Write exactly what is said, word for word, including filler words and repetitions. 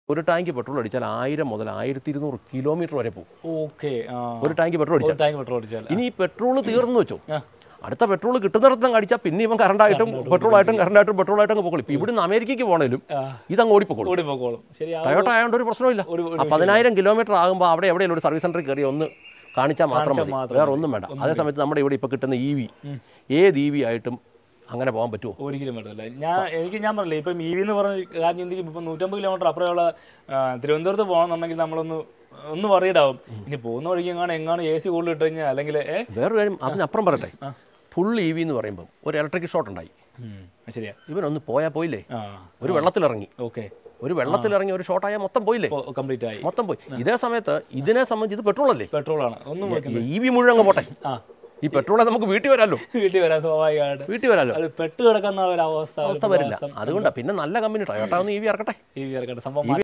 ഒരു tank petrol അടിച്ചാൽ ആയിരം മുതൽ ആയിരത്തി ഇരുന്നൂറ് കിലോമീറ്റർ വരെ പോകും. ഓക്കെ, ഒരു ടാങ്ക് പെട്രോൾ അടിച്ചാൽ. ടാങ്ക് പെട്രോൾ അടിച്ചാൽ ഇനി ഈ പെട്രോൾ തീർന്നു വെച്ചോ, അടുത്ത പെട്രോൾ കിട്ടുന്നിടത്ത് അടിച്ചാൽ പിന്നെ ഇവൻ കറണ്ടായിട്ടും പെട്രോളായിട്ടും കറണ്ടായിട്ടും പെട്രോളായിട്ടും ഒക്കെ പോകണം. ഇപ്പം ഇവിടുന്ന് അമേരിക്കയ്ക്ക് പോകണേലും ഇതങ്ങ് ഓടിപ്പോക്കോളും. ടൊയോട്ട ആയതുകൊണ്ട് ഒരു പ്രശ്നമില്ല. ആ പതിനായിരം കിലോമീറ്റർ ആകുമ്പോൾ അവിടെ എവിടെയെങ്കിലും ഒരു സർവീസ് സെന്ററിൽ കയറി ഒന്ന് കാണിച്ചാൽ മാത്രം മതി, വേറെ ഒന്നും വേണ്ട. അതേ സമയത്ത് നമ്മുടെ ഇവിടെ ഇപ്പോൾ കിട്ടുന്ന ഇ വി ഏത് ഇ വി ആയിട്ടും അങ്ങനെ പോകാൻ പറ്റുമോ? ഒരിക്കലും പറ്റില്ല. ഞാൻ എനിക്ക് ഞാൻ പറഞ്ഞില്ലേ, ഇപ്പം ഇ വി എന്ന് പറഞ്ഞ കാര്യം ചിന്തിക്കും. ഇപ്പം നൂറ്റമ്പത് കിലോമീറ്റർ അപ്പുറമുള്ള തിരുവനന്തപുരത്ത് പോകണമെന്നുണ്ടെങ്കിൽ നമ്മളൊന്ന് ഒന്ന് വറീഡാവും. ഇനി പോകുന്ന വഴിക്ക് എങ്ങാണ് എങ്ങാണ് എ സി കൂടുതൽ ഇട്ട് കഴിഞ്ഞാൽ അല്ലെങ്കിൽ വേറൊരു കാര്യം അതിനപ്പുറം പറയട്ടെ, ഫുൾ ഇ വി എന്ന് പറയുമ്പോൾ ഒരു ഇലക്ട്രിക് ഷോട്ട് ഉണ്ടായി. ശരിയാ, ഇവനൊന്ന് പോയാൽ പോയില്ലേ, ഒരു വെള്ളത്തിലിറങ്ങി. ഓക്കെ, ഒരു വെള്ളത്തിലിറങ്ങി ഒരു ഷോട്ടായാൽ മൊത്തം പോയില്ലേ, കംപ്ലീറ്റ് ആയി, മൊത്തം പോയി. ഇതേ സമയത്ത് ഇതിനെ സംബന്ധിച്ച് ഇത് പെട്രോൾ അല്ലേ, പെട്രോളാണ്. ഒന്നും ഇ വി മുഴുവൻ അങ്ങ് പോട്ടെ. ഈ പെട്രോളെ നമുക്ക് വീട്ടിൽ വരാമല്ലോ, വീട്ടിൽ വരാൻ സ്വാഭാവികമായിട്ട് വീട്ടിൽ വരാമല്ലോ, അത് പെട്ട് കിടക്കുന്ന ഒരു അവസ്ഥ അവസ്ഥ വരില്ല. അതുകൊണ്ടാണ് പിന്നെ നല്ല കമ്പനി ടൊയോട്ട ഒന്ന് ഇ വി ഇറക്കട്ടെ. ഇ വി ഇറക്കട്ടെ സംഭവം.